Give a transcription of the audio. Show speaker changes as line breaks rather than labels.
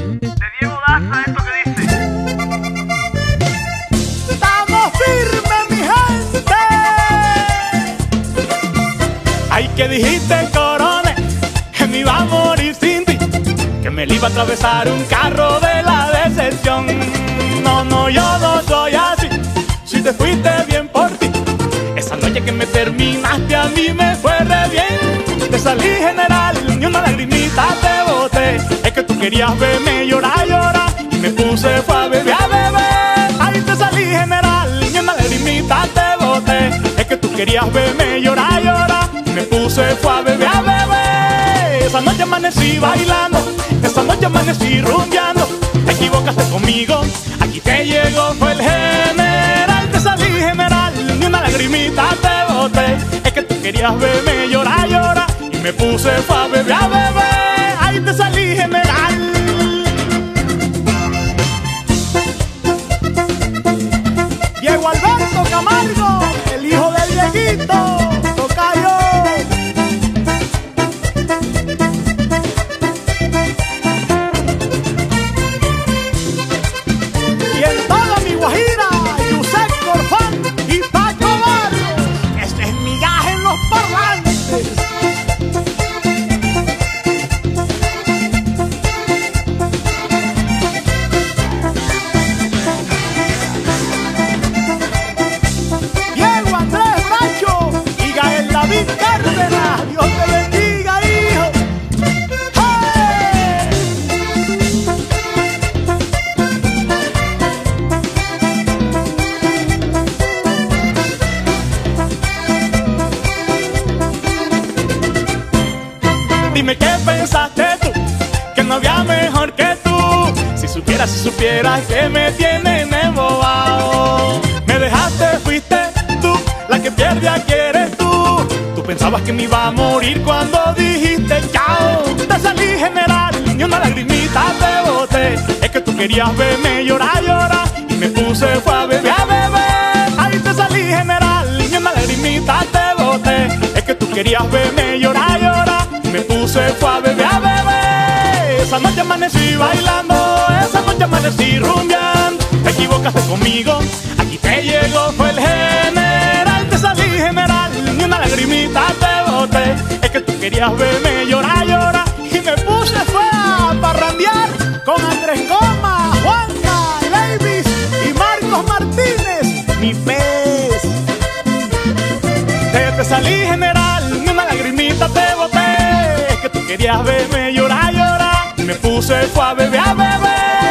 de Diego Daza, esto que dice:
¡Estamos firmes, mi gente! Ay, que dijiste, Corone, que me iba a morir sin ti, que me le iba a atravesar un carro de la decepción. No, no, yo no soy así, si te fuiste bien por ti. Esa noche que me terminaste a mí me fue re bien. Te salí general, ni una lagrimita te boté. Es que tú querías verme llorar, llorar, y me puse fue a beber, a beber. Ay, te salí general, ni una lagrimita te boté. Es que tú querías verme llorar, llorar, y me puse fue a beber, a beber. Esa noche amanecí bailando, esa noche amanecí rumbeando. Te equivocaste conmigo, aquí te llegó fue el general. Te salí general, ni una lagrimita te boté. Es que tú querías verme llorar, llorar, y me puse fue a beber, a beber. Ahí te salí general. Diego Alberto Camargo, el hijo de Dieguito, tocayo. Y en toda mi Guajira, Yusef Corfán y Paco Barros, este es mi gaje en los parlantes. Diego Andrés Bracho y Gael David Cárdenas, Dios te bendiga, hijo. ¡Hey! Dime qué pensaste tú, que no había mejor que tú. Si supieras que me tienen embobado. Me dejaste, fuiste tú, la que pierde aquí eres tú. Tú pensabas que me iba a morir cuando dijiste chao. Te salí general, ni una lagrimita te boté. Es que tú querías verme llorar, llorar, y me puse fue a beber, a beber. Ahí te salí general, ni una lagrimita te boté. Es que tú querías verme llorar, llorar, y me puse fue a beber, a beber. Esa noche amanecí bailando, esa noche amanecí rumbeando. Te equivocaste conmigo, aquí te llegó fue el general. Te salí general, ni una lagrimita te boté. Es que tú querías verme llorar, llorar, y me puse fue a parrandear con Andrés Coma, Juanca, Davis y Marcos Martínez, mi pez. Te salí general, ni una lagrimita te boté. Es que tú querías verme llorar, llorar, y me puse fue a beber, a beber.